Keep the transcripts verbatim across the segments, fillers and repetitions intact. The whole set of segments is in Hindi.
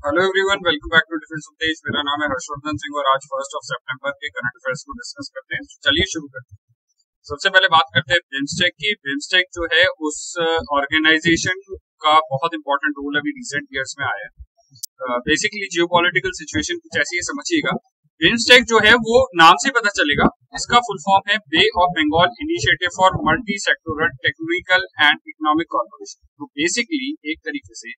Hello everyone, welcome back to defence Updesh. मेरा नाम है हर्षवर्धन सिंह और आज फर्स्ट ऑफ सितंबर के करंट अफेयर्स को डिस्कस करते हैं। चलिए शुरू करते हैं। सबसे पहले बात करते हैं बिम्स्टेक की। बिम्स्टेक जो है उस ऑर्गेनाइजेशन का बहुत इंपॉर्टेंट रोल अभी रिसेंट ईयर्स में आया है। बेसिकली जियोपॉलिटिकल सिचुएशन कुछ ऐसी है, समझिएगा। बिम्स्टेक जो है वो नाम से पता चलेगा, इसका फुल फॉर्म है Bay of Bengal Initiative for Multi Sectoral Technical and Economic Corporation. तो बेसिकली एक तरीके से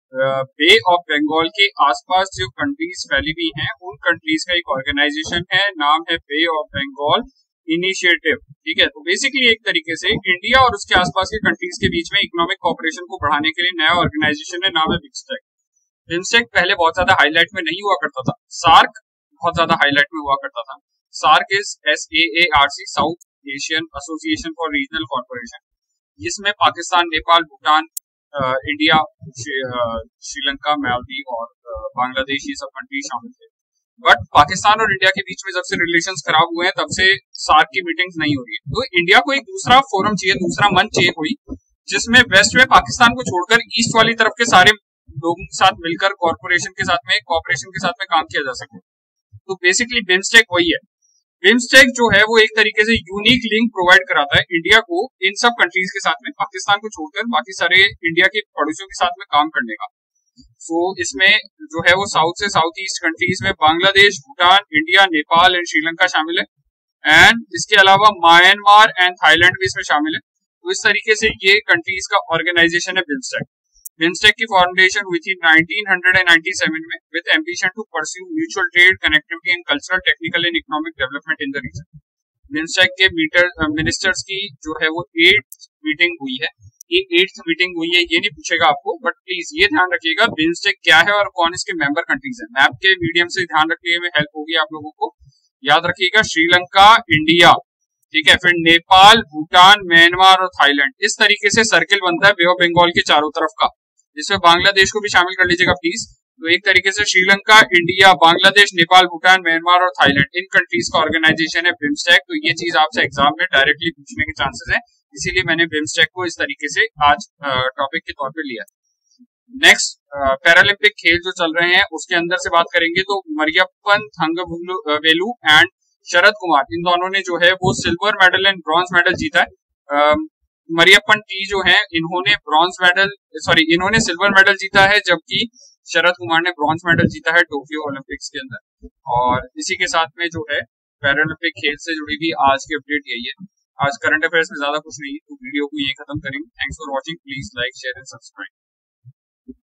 बे ऑफ बंगाल के आसपास जो कंट्रीज फैली हुई हैं उन कंट्रीज का एक ऑर्गेनाइजेशन है, नाम है बे ऑफ बंगाल इनिशिएटिव। ठीक है, तो बेसिकली एक तरीके से इंडिया और उसके आसपास के कंट्रीज के बीच में इकोनॉमिक कोऑपरेशन को बढ़ाने के लिए नया ऑर्गेनाइजेशन है, नाम है बिम्स्टेक। बिम्स्टेक पहले बहुत ज्यादा हाईलाइट में नहीं हुआ करता था, सार्क बहुत ज्यादा हाईलाइट में हुआ करता था। SAARC is S A A R C, South Asian Association for Regional Corporation. जिसमें पाकिस्तान, नेपाल, भूटान, इंडिया, श्रीलंका, मालदीव और बांग्लादेश ये सब कंट्री शामिल थे। बट पाकिस्तान और इंडिया के बीच में जब से रिलेशंस खराब हुए हैं तब से सार्क की मीटिंग्स नहीं हो रही है। तो इंडिया को एक दूसरा फोरम चाहिए, दूसरा मंच चाहिए कोई, जिसमें वेस्ट में पाकिस्तान को छोड़कर ईस्ट वाली तरफ के सारे लोगों के साथ मिलकर कॉर्पोरेशन के साथ में कॉर्पोरेशन के साथ में काम किया जा सके। तो बेसिकली बिम्स्टेक वही है। बिम्स्टेक जो है वो एक तरीके से यूनिक लिंक प्रोवाइड कराता है इंडिया को इन सब कंट्रीज के साथ में, पाकिस्तान को छोड़कर बाकी सारे इंडिया के पड़ोसियों के साथ में काम करने का। सो so, इसमें जो है वो साउथ से साउथ ईस्ट कंट्रीज में बांग्लादेश, भूटान, इंडिया, नेपाल एंड श्रीलंका शामिल है। एंड इसके अलावा म्यांमार एंड थाईलैंड भी इसमें शामिल है। तो इस तरीके से ये कंट्रीज का ऑर्गेनाइजेशन है बिम्स्टेक। बिम्स्टेक की फाउंडेशन हुई थी नाइनटीन नाइंटी सेवन में with ambition to pursue mutual trade, connectivity and cultural, technical and economic development in the region. BIMSTEC के मीटर मिनिस्टर्स की जो है वो एट मीटिंग हुई है। ये एट्थ मीटिंग हुई है, ये नहीं पूछेगा आपको, बट प्लीज ये ध्यान रखिएगा बिम्स्टेक क्या है और कौन इसके मेंबर कंट्रीज हैं। मैप के मीडियम से ध्यान रखिए, में हेल्प होगी आप लोगों को। याद रखिएगा श्रीलंका, इंडिया, ठीक है, फिर नेपाल, भूटान, म्यांमार और थाईलैंड। इस तरीके से सर्किल बनता है बे ऑफ बंगाल के चारों तरफ का, जिसमें बांग्लादेश को भी शामिल कर लीजिएगा प्लीज। तो एक तरीके से श्रीलंका, इंडिया, बांग्लादेश, नेपाल, भूटान, म्यांमार और थाईलैंड, इन कंट्रीज का ऑर्गेनाइजेशन है बिम्स्टेक। तो ये चीज आपसे एग्जाम में डायरेक्टली पूछने के चांसेस हैं, इसीलिए मैंने बिम्स्टेक को इस तरीके से आज टॉपिक के तौर पे लिया। नेक्स्ट, पैरालंपिक खेल जो चल रहे हैं उसके अंदर से बात करेंगे तो मरियप्पन थंगवेलु एंड शरद कुमार, इन दोनों ने जो है वो silver medal and bronze medal जीता है। मरियप्पन टी जो है इन्होंने ब्रॉन्ज मेडल सॉरी इन्होंने सिल्वर मेडल जीता है, जबकि शरद कुमार ने ब्रॉन्ज मेडल जीता है टोक्यो ओलंपिक्स के अंदर। और इसी के साथ में जो है पैरालंपिक खेल से जुड़ी भी आज की अपडेट यही है। आज करंट अफेयर्स में ज्यादा कुछ नहीं, तो वीडियो को यही खत्म करेंगे। Thanks for watching, please like, share and subscribe.